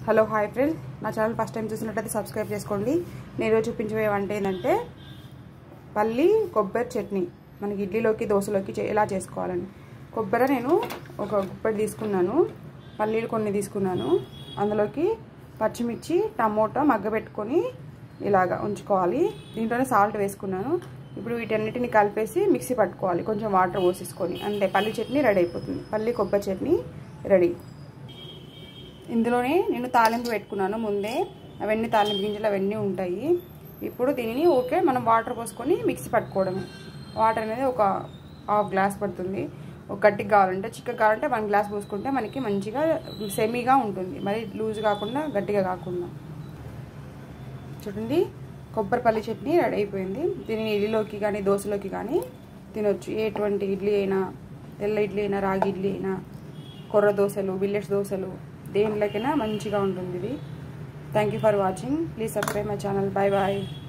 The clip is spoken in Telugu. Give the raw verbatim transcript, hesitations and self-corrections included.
హలో హాయ్ ఫ్రెండ్స్, నా ఛానల్ ఫస్ట్ టైం చూసినట్లయితే సబ్స్క్రైబ్ చేసుకోండి. నేను ఈరోజు చూపించే వంట ఏంటంటే పల్లి కొబ్బరి చట్నీ. మనకి ఇడ్లీలోకి దోశలోకి ఎలా చేసుకోవాలని. కొబ్బరి నేను ఒక గుప్పెడు తీసుకున్నాను, పల్లీలు కొన్ని తీసుకున్నాను. అందులోకి పచ్చిమిర్చి టమోటా మగ్గబెట్టుకొని ఇలాగా ఉంచుకోవాలి. దీంట్లోనే సాల్ట్ వేసుకున్నాను. ఇప్పుడు వీటన్నిటిని కలిపేసి మిక్సీ పట్టుకోవాలి, కొంచెం వాటర్ పోసేసుకొని. అంతే, పల్లి చట్నీ రెడీ అయిపోతుంది. పల్లి కొబ్బరి చట్నీ రెడీ. ఇందులోనే నేను తాలింపు పెట్టుకున్నాను ముందే. అవన్నీ తాలింపు గింజలు అవన్నీ ఉంటాయి. ఇప్పుడు దీనిని ఓకే మనం వాటర్ పోసుకొని మిక్సీ పట్టుకోవడమే. వాటర్ అనేది ఒక హాఫ్ గ్లాస్ పడుతుంది. ఒక గట్టిగా కావాలంటే చిక్కగా కావాలంటే వన్ గ్లాస్ పోసుకుంటే మనకి మంచిగా సెమీగా ఉంటుంది, మరి లూజ్ కాకుండా గట్టిగా కాకుండా. చూడండి, కొబ్బరి పల్లి చట్నీ రెడీ అయిపోయింది. దీనిని ఇడ్లీలోకి కానీ దోశలోకి కానీ తినొచ్చు. ఎటువంటి ఇడ్లీ అయినా, తెల్ల ఇడ్లీ అయినా, రాగి ఇడ్లీ అయినా, కొర్ర దోశలు, బిల్లెట్స్ దోశలు, దేనిలోకైనా మంచిగా ఉంటుంది ఇది. Thank you for watching. Please subscribe my channel. Bye bye.